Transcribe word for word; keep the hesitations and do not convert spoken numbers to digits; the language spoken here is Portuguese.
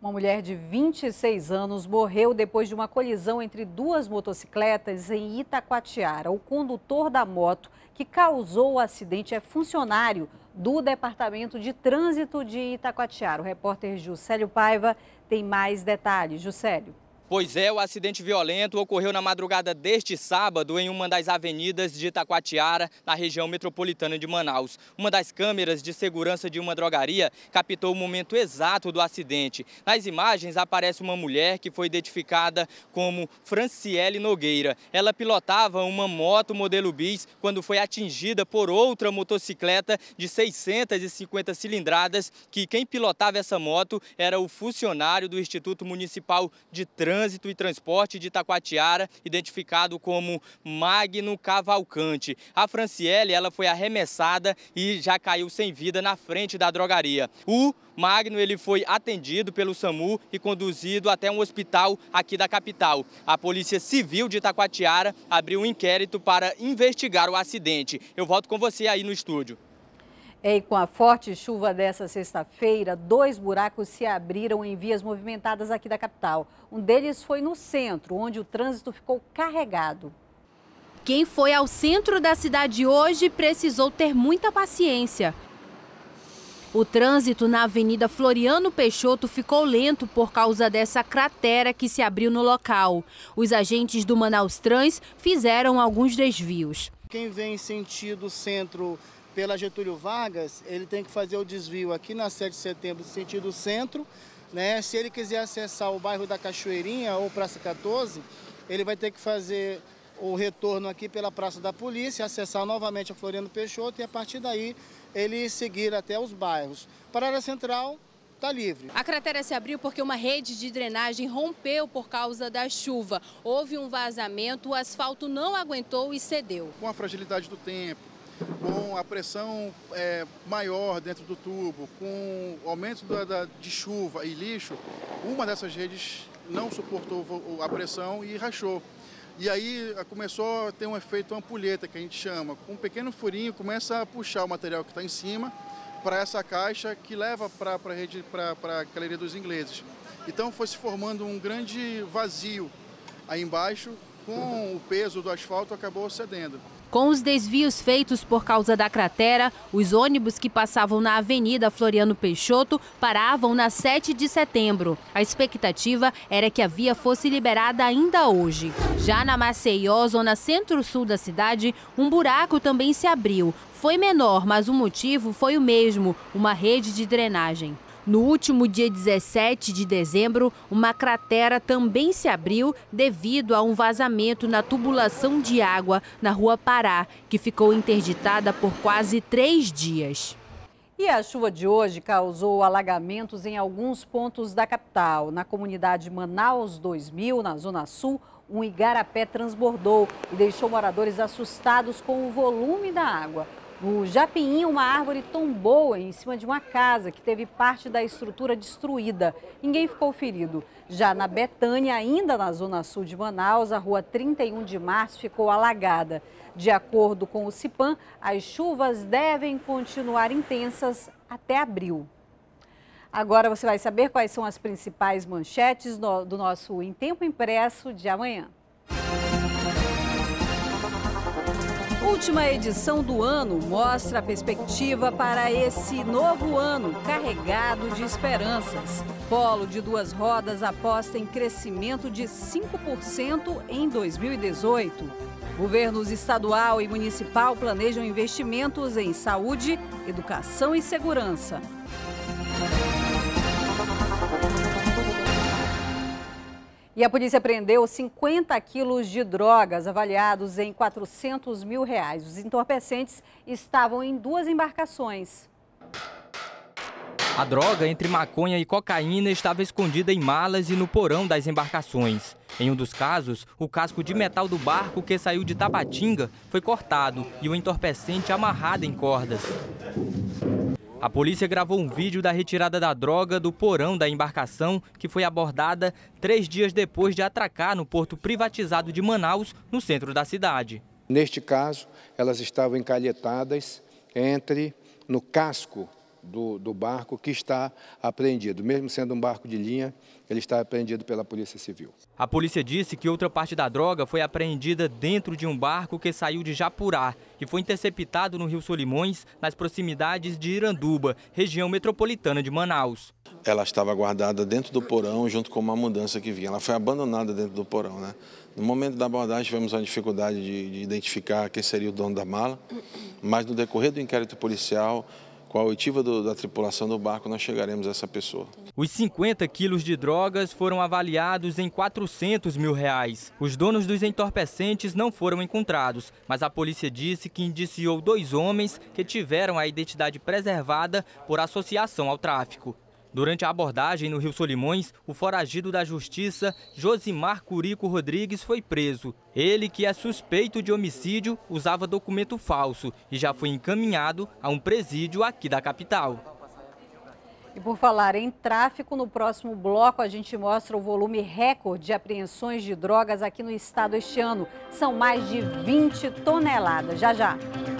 Uma mulher de vinte e seis anos morreu depois de uma colisão entre duas motocicletas em Itacoatiara. O condutor da moto que causou o acidente é funcionário do Departamento de Trânsito de Itacoatiara. O repórter Juscelio Paiva tem mais detalhes. Juscelio. Pois é, o acidente violento ocorreu na madrugada deste sábado em uma das avenidas de Itacoatiara, na região metropolitana de Manaus. Uma das câmeras de segurança de uma drogaria captou o momento exato do acidente. Nas imagens aparece uma mulher que foi identificada como Franciele Nogueira. Ela pilotava uma moto modelo bis quando foi atingida por outra motocicleta de seiscentas e cinquenta cilindradas, que quem pilotava essa moto era o funcionário do Instituto Municipal de Trânsito Trânsito e Transporte de Itacoatiara, identificado como Magno Cavalcante. A Franciele, ela foi arremessada e já caiu sem vida na frente da drogaria. O Magno, ele foi atendido pelo SAMU e conduzido até um hospital aqui da capital. A Polícia Civil de Itacoatiara abriu um inquérito para investigar o acidente. Eu volto com você aí no estúdio. E com a forte chuva dessa sexta-feira, dois buracos se abriram em vias movimentadas aqui da capital. Um deles foi no centro, onde o trânsito ficou carregado. Quem foi ao centro da cidade hoje precisou ter muita paciência. O trânsito na Avenida Floriano Peixoto ficou lento por causa dessa cratera que se abriu no local. Os agentes do Manaus Trans fizeram alguns desvios. Quem vem em sentido centro pela Getúlio Vargas, ele tem que fazer o desvio aqui na sete de setembro, sentido centro, né? Se ele quiser acessar o bairro da Cachoeirinha ou Praça quatorze, ele vai ter que fazer o retorno aqui pela Praça da Polícia, acessar novamente a Floriano Peixoto e a partir daí ele seguir até os bairros. Para a área central, está livre. A cratera se abriu porque uma rede de drenagem rompeu por causa da chuva. Houve um vazamento, o asfalto não aguentou e cedeu. Com a fragilidade do tempo, com a pressão é, maior dentro do tubo, com o aumento da, da, de chuva e lixo, uma dessas redes não suportou a pressão e rachou. E aí começou a ter um efeito ampulheta, que a gente chama. Com um pequeno furinho, começa a puxar o material que está em cima para essa caixa que leva para a rede, para a galeria dos ingleses. Então foi se formando um grande vazio aí embaixo, com o peso do asfalto acabou cedendo. Com os desvios feitos por causa da cratera, os ônibus que passavam na Avenida Floriano Peixoto paravam na sete de setembro. A expectativa era que a via fosse liberada ainda hoje. Já na Maceió, zona centro-sul da cidade, um buraco também se abriu. Foi menor, mas o motivo foi o mesmo, uma rede de drenagem. No último dia dezessete de dezembro, uma cratera também se abriu devido a um vazamento na tubulação de água na Rua Pará, que ficou interditada por quase três dias. E a chuva de hoje causou alagamentos em alguns pontos da capital. Na comunidade Manaus dois mil, na Zona Sul, um igarapé transbordou e deixou moradores assustados com o volume da água. No Japinim, uma árvore tombou em cima de uma casa que teve parte da estrutura destruída. Ninguém ficou ferido. Já na Betânia, ainda na zona sul de Manaus, a rua trinta e um de março ficou alagada. De acordo com o CIPAM, as chuvas devem continuar intensas até abril. Agora você vai saber quais são as principais manchetes do nosso Em Tempo Impresso de amanhã. Última edição do ano mostra a perspectiva para esse novo ano, carregado de esperanças. Polo de duas rodas aposta em crescimento de cinco por cento em dois mil e dezoito. Governos estadual e municipal planejam investimentos em saúde, educação e segurança. E a polícia prendeu cinquenta quilos de drogas avaliados em quatrocentos mil reais. Os entorpecentes estavam em duas embarcações. A droga, entre maconha e cocaína, estava escondida em malas e no porão das embarcações. Em um dos casos, o casco de metal do barco que saiu de Tabatinga foi cortado e o entorpecente amarrado em cordas. A polícia gravou um vídeo da retirada da droga do porão da embarcação, que foi abordada três dias depois de atracar no porto privatizado de Manaus, no centro da cidade. Neste caso, elas estavam encalhetadas entre, no casco do, do barco que está apreendido. Mesmo sendo um barco de linha, ele está apreendido pela Polícia Civil. A polícia disse que outra parte da droga foi apreendida dentro de um barco que saiu de Japurá e foi interceptado no Rio Solimões, nas proximidades de Iranduba, região metropolitana de Manaus. Ela estava guardada dentro do porão junto com uma mudança que vinha. Ela foi abandonada dentro do porão, né? No momento da abordagem tivemos uma dificuldade de, de identificar quem seria o dono da mala, mas no decorrer do inquérito policial, com a oitiva do, da tripulação do barco, nós chegaremos a essa pessoa. Os cinquenta quilos de drogas foram avaliados em quatrocentos mil reais. Os donos dos entorpecentes não foram encontrados, mas a polícia disse que indiciou dois homens que tiveram a identidade preservada por associação ao tráfico. Durante a abordagem no Rio Solimões, o foragido da Justiça, Josimar Curico Rodrigues, foi preso. Ele, que é suspeito de homicídio, usava documento falso e já foi encaminhado a um presídio aqui da capital. E por falar em tráfico, no próximo bloco a gente mostra o volume recorde de apreensões de drogas aqui no estado este ano. São mais de vinte toneladas. Já, já.